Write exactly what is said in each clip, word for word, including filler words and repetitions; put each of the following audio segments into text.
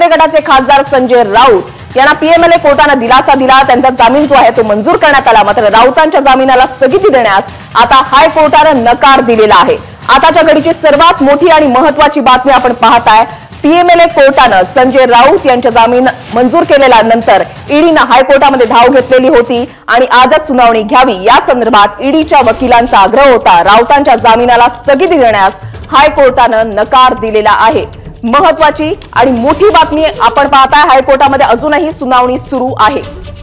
ठाकरे गटाचे खासदार संजय राऊत यांना पीएमएलए कोर्टाने दिलासा दिला। त्यांचा जामीन जो आहे तो मंजूर करण्यात आला। मात्र राऊतांच्या जामिनाला स्थगिती देण्यास आता हायकोर्टाने नकार दिलेला आहे। आताच्या घडीची सर्वात मोठी आणि महत्त्वाची बातमी आपण पाहताय। पीएमएलए कोर्टाने संजय राऊत यांचा जामीन मंजूर केल्यानंतर ईडीने हायकोर्टामध्ये धाव घेतलेली होती आणि आजच सुनावणी घ्यावी या संदर्भात ईडीच्या वकिलांचा आग्रह होता। राऊतांच्या जामिनाला स्थगिती देण्यास हायकोर्टाने नकार दिलेला आहे। महत्त्वाची आणि मोठी बातमी आपण पाहताय। हायकोर्टामध्ये अजूनही सुनावणी सुरू आहे।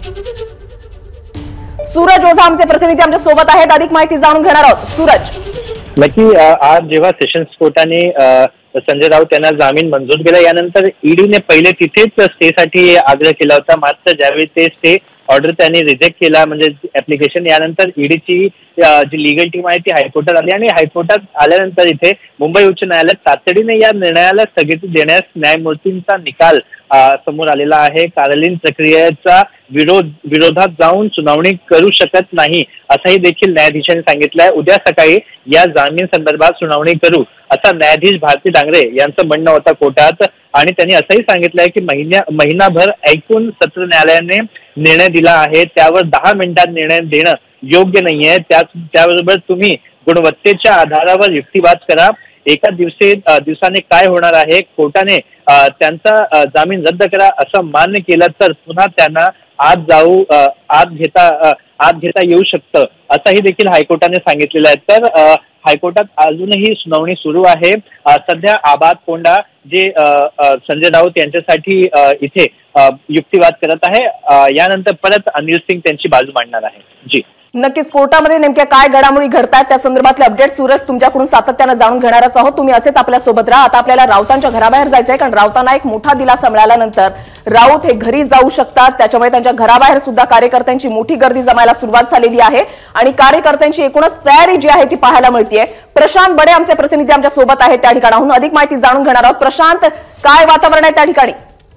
सूरज ओझा आमचे प्रतिनिधी आमच्या सोबत आहेत, अधिक माहिती जाणून घेणार आहोत। सूरज, नक्की आज जेव्हा सेशन्स कोर्टाने संजय राऊत यांना जामीन मंजूर केला यानंतर ईडीने पहिले तिथेच स्टेसाठी आग्रह केला होता। मात्र ज्यावेळी ते स्टे ऑर्डर त्यांनी रिजेक्ट केला म्हणजे ऍप्लिकेशन, यानंतर ईडीची जी लिगल टीम आहे ती हायकोर्टात आली आणि हायकोर्टात आल्यानंतर इथे मुंबई उच्च न्यायालयात तातडीने या निर्णयाला स्थगिती देण्यास न्यायमूर्तींचा निकाल समोर आलेला आहे। कारालीन प्रक्रियेचा विरोध विरोधात जाऊन सुनावणी करू शकत नाही असंही देखील न्यायाधीशांनी सांगितलंय। उद्या सकाळी या जामीन संदर्भात सुनावणी करू असं न्यायाधीश भारती डांगरे यांचं म्हणणं होतं कोर्टात आणि त्यांनी असंही सांगितलंय की महिन्या महिनाभर ऐकून सत्र न्यायालयाने निर्णय दिला आहे, त्यावर दहा मिनिटात निर्णय देणं योग्य नाहीये। त्या त्याबरोबर तुम्ही गुणवत्तेच्या आधारावर युक्तिवाद करा। एका दिवशी दिवसाने काय होणार आहे, कोर्टाने त्यांचा जामीन रद्द करा असं मान्य केलं तर पुन्हा त्यांना आत जाऊ आत घेता आत घेता येऊ शकतं असंही देखील हायकोर्टाने सांगितलेलं आहे। तर हायकोर्टात अजूनही सुनावणी सुरू आहे। सध्या आबाद कोंडा जे संजय राऊत यांच्यासाठी इथे युक्तिवाद करत आहे, यानंतर परत अनिल सिंग त्यांची बाजू मांडणार आहे। जी नक्कीच कोर्टामध्ये नेमक्या काय घडामोडी घडतात त्या संदर्भातले अपडेट सूरज तुमच्याकडून सातत्याने जाणून घेणारच आहोत। तुम्ही असेच आपल्या सोबत राहा। आता आपल्याला राऊतांच्या घराबाहेर जायचंय, कारण राऊतांना एक मोठा दिलासा मिळाल्यानंतर राऊत हे घरी जाऊ शकतात। त्याच्यामुळे त्यांच्या घराबाहेर सुद्धा कार्यकर्त्यांची मोठी गर्दी जमायला सुरुवात झालेली आहे आणि कार्यकर्त्यांची एकूणच तयारी जी आहे ती पाहायला मिळतेय। प्रशांत बडे आमचे प्रतिनिधी आमच्या सोबत आहेत, त्या ठिकाणाहून अधिक माहिती जाणून घेणार आहोत। प्रशांत, काय वातावरण आहे त्या ठिकाणी?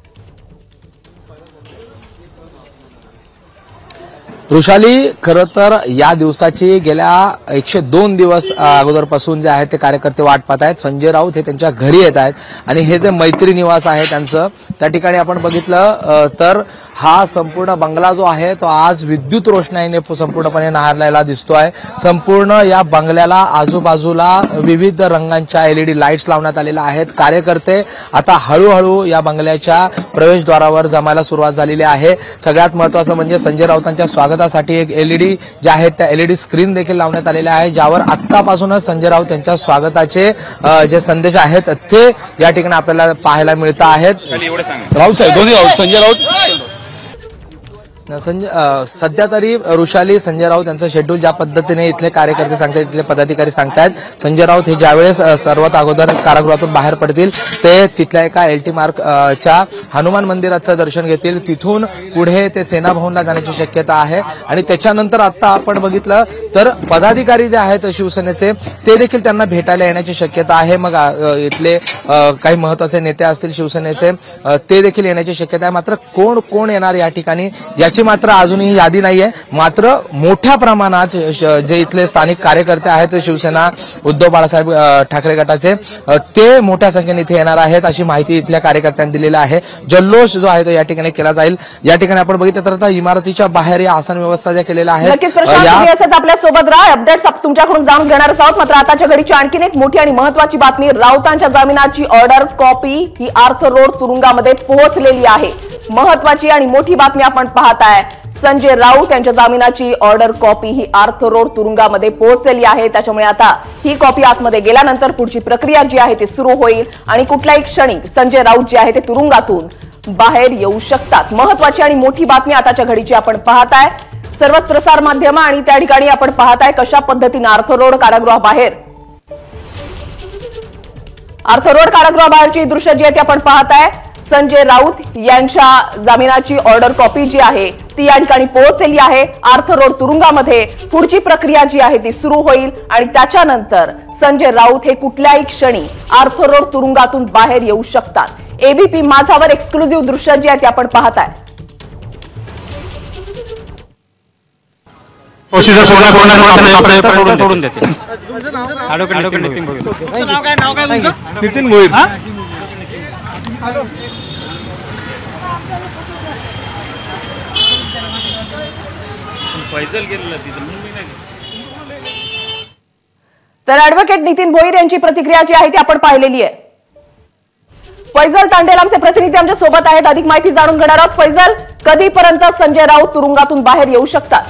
वृषाली, खरं तर या दिवसाची गेल्या एकशे दोन दिवस अगोदरपासून जे आहे ते कार्यकर्ते वाट पाहत आहेत। संजय राऊत हे त्यांच्या घरी येत आहेत आणि हे जे मैत्री निवास आहे त्यांचं, त्या ठिकाणी आपण बघितलं तर हा संपूर्ण बंगला जो आहे तो आज विद्युत रोषणाईने संपूर्णपणे नाहरलेला दिसतोय। संपूर्ण या बंगल्याला आजूबाजूला विविध रंगांच्या एलईडी लाईट्स लावण्यात आलेल्या आहेत। कार्यकर्ते आता हळूहळू या बंगल्याच्या प्रवेशद्वारावर जमायला सुरुवात झालेली आहे। सगळ्यात महत्त्वाचं म्हणजे संजय राऊतांच्या स्वागतासाठी एक एलईडी जे आहेत त्या एलईडी स्क्रीन देखील लावण्यात आलेल्या आहे, ज्यावर आत्तापासूनच संजय राऊत यांच्या स्वागताचे जे संदेश आहेत ते या ठिकाणी आपल्याला पाहायला मिळत आहेत। राऊत साहेब दोन्ही राऊत संजय राऊत संजय सध्या तरी वृषाली संजय राऊत यांचं शेड्यूल ज्या पद्धतीने इथले कार्यकर्ते सांगतात, इथले पदाधिकारी सांगतायत, संजय राऊत हे ज्यावेळेस सर्वात अगोदर कारागृहातून बाहेर पडतील ते तिथल्या एका एलटी मार्कच्या हनुमान मंदिराचं दर्शन घेतील। तिथून पुढे ते सेना भवनला जाण्याची शक्यता आहे आणि त्याच्यानंतर आता आपण बघितलं तर पदाधिकारी जे आहेत शिवसेनेचे ते देखील त्यांना भेटायला येण्याची शक्यता आहे। मग इथले काही महत्वाचे नेते असतील शिवसेनेचे ते देखील येण्याची शक्यता आहे। मात्र कोण कोण येणार या ठिकाणी याची मात्र अजूनही यादी नाहीये। मात्र मोठ्या प्रमाणात जे इथले स्थानिक कार्यकर्ते आहेत शिवसेना उद्धव बाळासाहेब ठाकरे गटाचे ते मोठ्या संख्येने इथे येणार आहेत अशी माहिती इथल्या कार्यकर्त्यांनी दिलेली आहे। जल्लोष जो आहे तो या ठिकाणी केला जाईल। या ठिकाणी आपण बघितलं तर आता इमारतीच्या बाहेर या आसन व्यवस्था ज्या केलेल्या आहेत। नक्कीच प्रशांत, तुम्ही असंच आपल्या सोबत राहा, अपडेट्स तुमच्याकडून जाणून घेणारच आहोत। मात्र आताच्या घडीची आणखीन एक मोठी आणि महत्त्वाची बातमी, राऊतांच्या जामिनाची ऑर्डर कॉपी ही आर्थर रोड तुरुंगामध्ये पोहोचलेली आहे। महत्त्वाची आणि मोठी बातमी आपण पाहताय, संजय राऊत यांच्या जामिनाची ऑर्डर कॉपी ही आर्थर रोड तुरुंगामध्ये पोहोचलेली आहे। त्याच्यामुळे आता ही कॉपी आतमध्ये गेल्यानंतर पुढची प्रक्रिया जी आहे ती सुरू होईल आणि कुठल्याही क्षणी संजय राऊत जे आहे ते तुरुंगातून बाहेर येऊ शकतात। महत्त्वाची आणि मोठी बातमी आताच्या घडीची आपण पाहताय। सर्वच प्रसार माध्यम आणि त्या ठिकाणी आपण पाहताय कशा पद्धतीने आर्थर रोड कारागृहाबाहेर आर्थर रोड कारागृहाबाहेरची दृश्य जी आहे ती आपण पाहताय। संजय राऊत यांच्या जामिनाची ऑर्डर कॉपी जी आहे ती या ठिकाणी पोहोचलेली आहे। आर्थर रोड तुरुंगामध्ये पुढची प्रक्रिया जी आहे ती सुरू होईल आणि त्याच्यानंतर संजय राऊत हे कुठल्याही क्षणी आर्थर रोड तुरुंगातून बाहेर येऊ शकतात। एबीपी माझावर एक्सक्लुझिव्ह दृश्य जी आहे ती आपण पाहताय। सोडून देते नितीन भोईर फैजल गेलेला तिथं म्हणून मी नाही. तर ऍडव्होकेट नितीन भोईर यांची प्रतिक्रिया जी आहे ती आपण पाहिलेली आहे. फैजल तांडेल आमचे प्रतिनिधी आमच्या सोबत आहेत, अधिक माहिती जाणून घेणार आहोत. फैजल, कधीपर्यंत संजय राऊत तुरुंगातून बाहेर येऊ शकतात?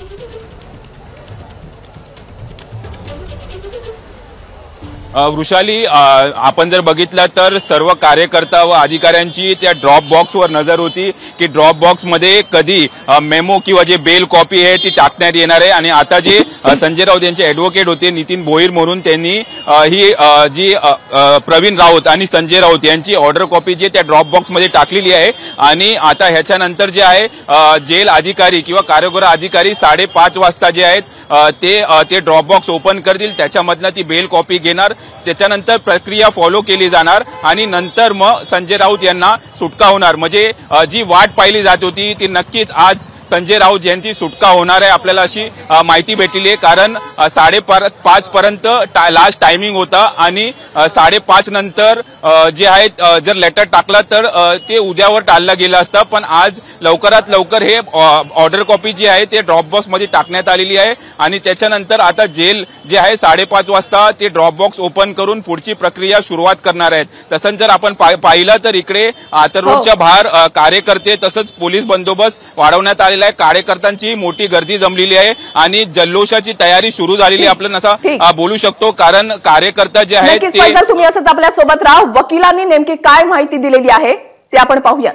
वृषाली, आपण जर बघितलं तर सर्व कार्यकर्ता व अधिकाऱ्यांची त्या ड्रॉप बॉक्सवर नजर होती की ड्रॉप बॉक्समध्ये कधी मेमो किंवा जे बेल कॉपी आहे ती टाकण्यात येणार आहे. आणि आता जे संजय राऊत यांचे ऍडव्होकेट होते नितीन भोईर म्हणून, त्यांनी ही जी प्रवीण राऊत आणि संजय राऊत यांची ऑर्डर कॉपी जी त्या ड्रॉप बॉक्समध्ये टाकलेली आहे. आणि आता ह्याच्यानंतर जे आहे जेल अधिकारी किंवा कारागृह अधिकारी साडेपाच वाजता जे आहेत ते ते ड्रॉप बॉक्स ओपन करतील, त्याच्यामधनं ती बेल कॉपी घेणार, त्याच्यानंतर प्रक्रिया फॉलो केली जाणार आणि नंतर मग संजय राऊत यांना सुटका होणार. म्हणजे जी वाट पाहिली जात होती ती नक्कीच आज संजय राऊत यांची सुटका होणार आहे, आपल्याला अशी माहिती भेटली आहे. कारण साडेपाच पर्यंत लास्ट टायमिंग होता आणि साडेपाच नंतर जे आहेत जर लेटर टाकला तर ते उद्यावर टाळलं गेलं असतं. पण आज लवकरात लवकर हे ऑर्डर कॉपी जी आहे ते ड्रॉप बॉक्समध्ये टाकण्यात आलेली आहे आणि त्याच्यानंतर आता जेल जे आहे साडेपाच वाजता ते ड्रॉप बॉक्स ओपन करून पुढची प्रक्रिया सुरुवात करणार आहेत. तसंच जर आपण पाहिलं तर इकडे आतर रोडच्या बाहेर कार्यकर्ते तसंच पोलीस बंदोबस्त वाढवण्यात आलेला आहे. कार्यकर्त्यांची मोठी गर्दी जमलेली आहे आणि जल्लोषाची तयारी सुरू झालेली आहे, आपण असं बोलू शकतो. कारण कार्यकर्ता जे आहेत ते, तुम्ही असंच आपल्या सोबत राहा. वकिलांनी नेमकी काय माहिती दिलेली आहे ते आपण पाहूयात.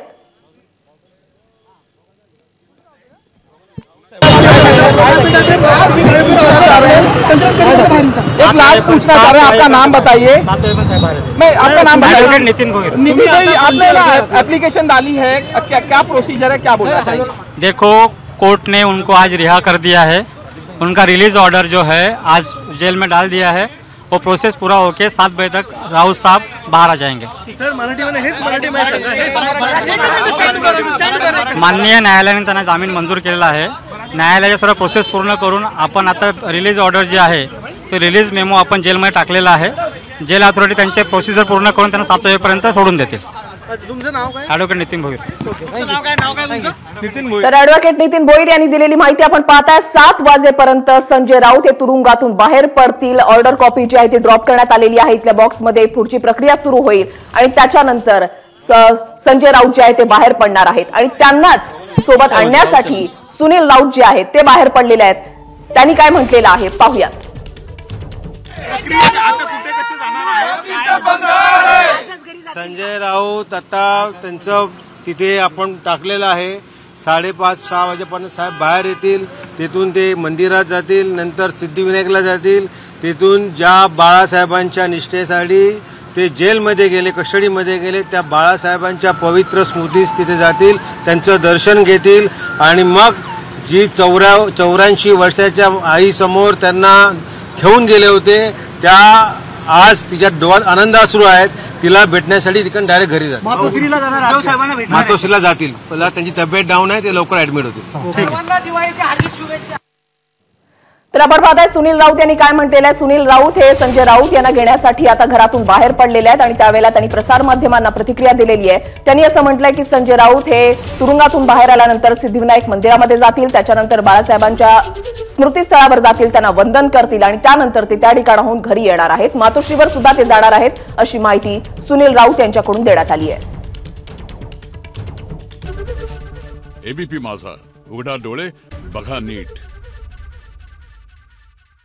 एक लास्ट पूछना चाह रहे हैं, आपका नाम बताइए. मैं आपका नाम बताइए. नितिन भोईर. नितिन भाई, आपने ना एप्लीकेशन डाली है, क्या क्या प्रोसीजर है, क्या बोलना चाहिए? देखो, कोर्ट ने उनको आज रिहा कर दिया है. उनका रिलीज ऑर्डर जो है आज जेल में डाल दिया है. वो प्रोसेस पूरा होके सात बजे तक राउत साहब बाहर आ जाएंगे. सर, मराठीमध्ये हेच मराठी माननीय न्यायालयाने त्यांना जामीन मंजूर केलेला आहे. न्यायालयाच्या सर्व प्रोसेस पूर्ण करून आपण आता रिलीज ऑर्डर जे आहे ते रिलीज मेमो आपण जेलमध्ये टाकलेला आहे. जेल अथॉरिटी त्यांचे प्रोसिजर पूर्ण करून त्यांना सात वाजेपर्यंत सोडून देतील. तुमचं नाव काय? ॲडव्होकेट नितीन भोईर. नाव काय नाव काय तुमचं? नितीन भोईर. तर ऍडव्होकेट नितीन भोईर यांनी दिलेली माहिती आपण पाहताय. सात वाजेपर्यंत संजय राऊत हे तुरुंगातून बाहेर पडतील. ऑर्डर कॉपी जी आहे ती ड्रॉप करण्यात आलेली आहे. इथल्या बॉक्समध्ये पुढची प्रक्रिया सुरू होईल आणि त्याच्यानंतर संजय राऊत जे आहे ते बाहेर पडणार आहेत आणि त्यांनाच सोबत आणण्यासाठी सुनील राऊत जे आहेत ते बाहेर पडलेले आहेत. त्यांनी काय म्हटलेलं आहे पाहूयात. संजय राऊत आता त्यांचं तिथे आपण टाकलेलं आहे. साडेपाच सहा वाजेपर्यंत साहेब बाहेर येतील. तिथून ते मंदिरात जातील, नंतर सिद्धिविनायकला जातील. तिथून ज्या बाळासाहेबांच्या निष्ठेसाठी ते जेलमध्ये गेले, कस्टडीमध्ये गेले, त्या बाळासाहेबांच्या पवित्र स्मृतीस तिथे जातील, त्यांचं दर्शन घेतील आणि मग जी चौऱ्या चौऱ्याऐंशी वर्षाच्या आईसमोर त्यांना घेऊन गेले होते त्या आज तिच्या डोळ्यात आनंद सुरू आहेत. तिला भेटण्यासाठी तिकडून डायरेक्ट घरी जातील. मातोश्रीला जाणार, मातोश्रीला जातील. पहिला त्यांची तब्येत डाऊन आहे, ते लवकर ऍडमिट होतील. तर आपण पाहताय सुनील राऊत यांनी काय म्हटलेलं आहे. सुनील राऊत हे संजय राऊत यांना घेण्यासाठी आता घरातून बाहेर पडलेले आहेत आणि त्यावेळेला त्यांनी प्रसारमाध्यमांना प्रतिक्रिया दिलेली आहे. त्यांनी असं म्हटलंय की संजय राऊत हे तुरुंगातून बाहेर आल्यानंतर सिद्धिविनायक मंदिरामध्ये जातील, त्याच्यानंतर बाळासाहेबांच्या स्मृतीस्थळावर जातील, त्यांना वंदन करतील आणि त्यानंतर ते त्या ठिकाणाहून घरी येणार आहेत. मातोश्रीवर सुद्धा ते जाणार आहेत अशी माहिती सुनील राऊत यांच्याकडून देण्यात आली आहे. एबीपी माझा, उघडा डोळे बघा नीट.